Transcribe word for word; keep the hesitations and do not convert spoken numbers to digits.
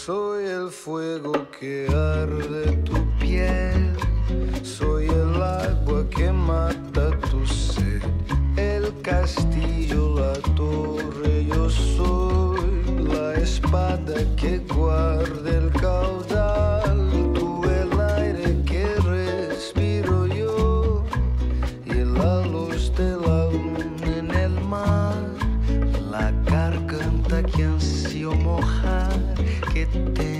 Soy el fuego que arde tu piel, soy el agua que mata tu sed, el castillo, la torre, yo soy la espada que guarda el caudal, tú el aire que respiro yo y la luz de la luna en el mar, la garganta que ansío mojar, que te